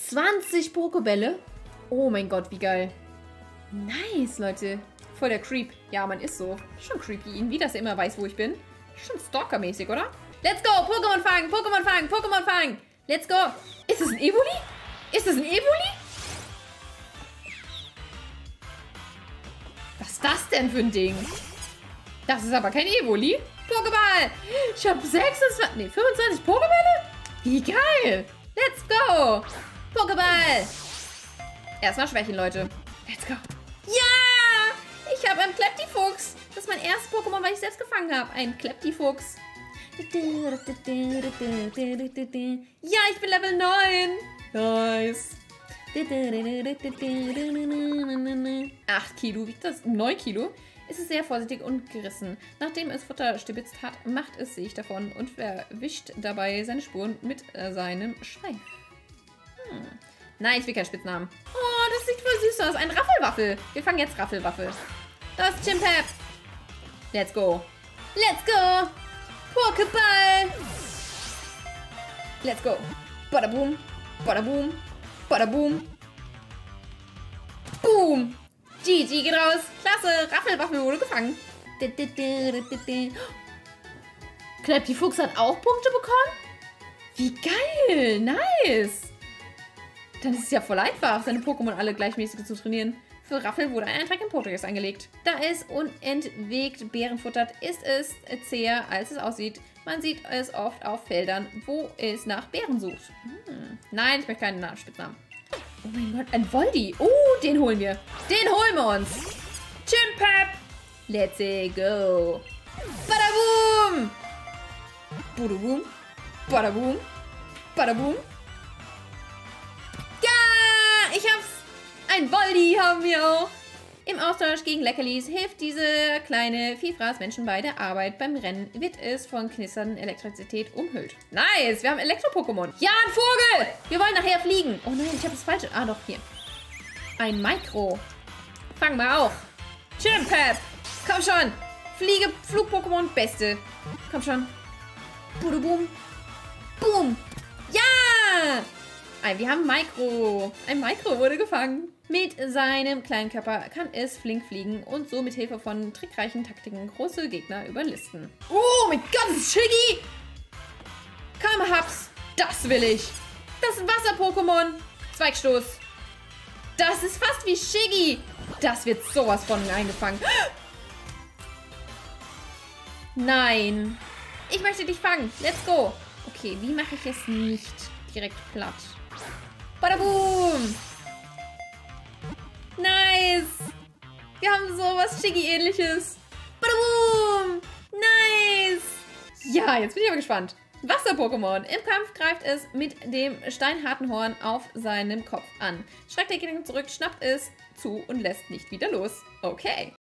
20 Pokebälle. Oh mein Gott, wie geil. Nice, Leute. Voll der Creep. Ja, man ist so. Schon creepy. Irgendwie, dass er immer weiß, wo ich bin. Schon stalkermäßig, oder? Let's go! Pokémon fangen! Pokémon fangen! Pokémon fangen! Let's go! Ist das ein Evoli? Ist das ein Evoli? Was ist das denn für ein Ding? Das ist aber kein Evoli. Pokéball! Ich habe 25 Pokébälle? Wie geil! Let's go! Pokéball! Erstmal schwächen, Leute. Let's go. Ja! Ich habe einen Kleptifuchs. Das ist mein erstes Pokémon, weil ich selbst gefangen habe. Ein Kleptifuchs. Ja, ich bin Level 9. Nice. 8 Kilo, wiegt das? 9 Kilo? Es ist sehr vorsichtig und gerissen. Nachdem es Futter stibitzt hat, macht es sich davon und verwischt dabei seine Spuren mit seinem Schweif. Nein, ich will keinen Spitznamen. Oh, das sieht voll süß aus. Ein Raffelwaffel. Wir fangen jetzt Raffelwaffel. Das ist Chimpep. Let's go. Let's go. Pokéball. Let's go. Badaboom. Badaboom. Badaboom. Boom. GG geht raus. Klasse. Raffelwaffel wurde gefangen. Kleptifuchs hat auch Punkte bekommen? Wie geil. Nice. Dann ist es ja voll einfach, seine Pokémon alle gleichmäßig zu trainieren. Für Raffel wurde ein Eintrag in Pokédex angelegt. Da es unentwegt Beeren futtert, ist es zäher, als es aussieht. Man sieht es oft auf Feldern, wo es nach Beeren sucht. Nein, ich möchte keinen Spitznamen. Oh mein Gott, ein Voldi. Den holen wir. Den holen wir uns. Chimpep. Let's go. Badaboom. Budaboom. Badaboom. Badaboom. Ja, ich hab's. Ein Voldi haben wir auch. Im Austausch gegen Leckerlis hilft diese kleine Vielfraß Menschen bei der Arbeit. Beim Rennen wird es von knisternden Elektrizität umhüllt. Nice, wir haben Elektro-Pokémon. Ja, ein Vogel. Wir wollen nachher fliegen. Oh nein, ich habe das falsche. Ah, doch, hier. Ein Micro. Fangen wir auch. Chimpep. Komm schon. Fliege, Flug-Pokémon, beste. Komm schon. Budaboom. Boom. Ja. Wir haben Micro. Ein Micro wurde gefangen. Mit seinem kleinen Körper kann es flink fliegen und so mit Hilfe von trickreichen Taktiken große Gegner überlisten. Oh mein Gott, das ist Shiggy! Komm, hab's. Das will ich. Das ist ein Wasser-Pokémon. Zweigstoß. Das ist fast wie Shiggy. Das wird sowas von eingefangen. Nein. Ich möchte dich fangen. Let's go. Okay, wie mache ich es nicht direkt platt? Badaboom! Nice! Wir haben sowas Shiggy-ähnliches. Badaboom! Nice! Ja, jetzt bin ich aber gespannt. Wasser-Pokémon. Im Kampf greift es mit dem steinharten Horn auf seinem Kopf an. Schreckt der Gegner zurück, schnappt es zu und lässt nicht wieder los. Okay.